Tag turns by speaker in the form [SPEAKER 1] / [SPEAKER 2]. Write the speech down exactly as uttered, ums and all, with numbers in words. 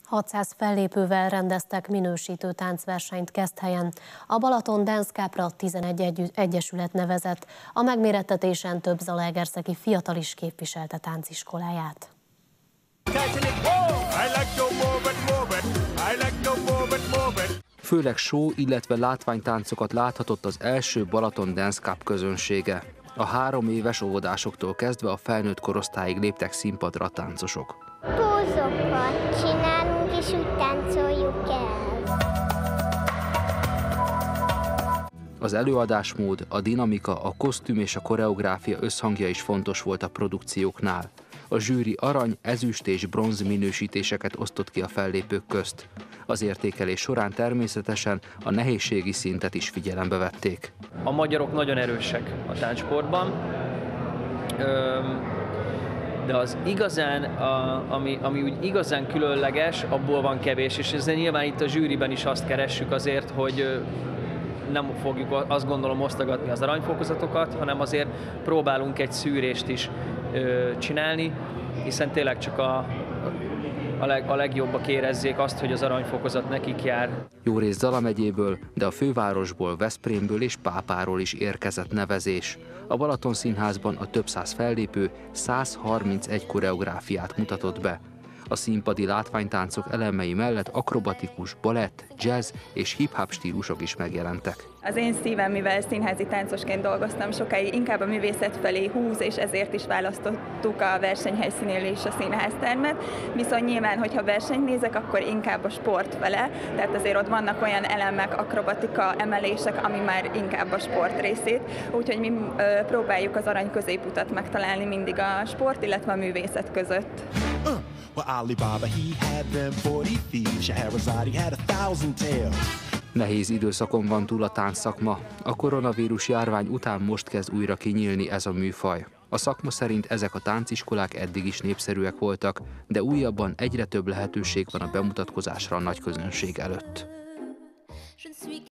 [SPEAKER 1] hatszáz fellépővel rendeztek minősítő táncversenyt Keszthelyen. A Balaton Dance Cupra tizenegy egy egyesület nevezett. A megmérettetésen több zalaegerszegi fiatal is képviselte tánciskoláját.
[SPEAKER 2] Főleg show, illetve látványtáncokat láthatott az első Balaton Dance Cup közönsége. A három éves óvodásoktól kezdve a felnőtt korosztályig léptek színpadra a táncosok.
[SPEAKER 3] Pózokat csinálunk, és úgy táncoljuk el.
[SPEAKER 2] Az előadásmód, a dinamika, a kosztüm és a koreográfia összhangja is fontos volt a produkcióknál. A zsűri arany, ezüst és bronz minősítéseket osztott ki a fellépők közt. Az értékelés során természetesen a nehézségi szintet is figyelembe vették.
[SPEAKER 4] A magyarok nagyon erősek a táncsportban, de az igazán, a, ami, ami úgy igazán különleges, abból van kevés, és ezzel nyilván itt a zsűriben is azt keressük azért, hogy nem fogjuk azt gondolom osztogatni az aranyfokozatokat, hanem azért próbálunk egy szűrést is ö, csinálni, hiszen tényleg csak a, a, leg, a legjobbak érezzék azt, hogy az aranyfokozat nekik jár.
[SPEAKER 2] Jó rész Zala megyéből, de a fővárosból, Veszprémből és Pápáról is érkezett nevezés. A Balaton Színházban a több száz fellépő száz harmincegy koreográfiát mutatott be. A színpadi látványtáncok elemei mellett akrobatikus, balett, jazz és hip-hop stílusok is megjelentek.
[SPEAKER 5] Az én szívem, mivel színházi táncosként dolgoztam sokáig, inkább a művészet felé húz, és ezért is választottuk a versenyhelyszínél és a színháztermet. Viszont nyilván, hogyha versenyt nézek, akkor inkább a sport vele, tehát azért ott vannak olyan elemek, akrobatika, emelések, ami már inkább a sport részét. Úgyhogy mi ö, próbáljuk az arany középutat megtalálni mindig a sport, illetve a művészet között.
[SPEAKER 2] Nehéz időszakon van túl a táncszakma. A koronavírus járvány után most kezd újra kinyílni ez a műfaj. A szakma szerint ezek a tánciskolák eddig is népszerűek voltak, de újabban egyre több lehetőség van a bemutatkozásra a nagy közönség előtt.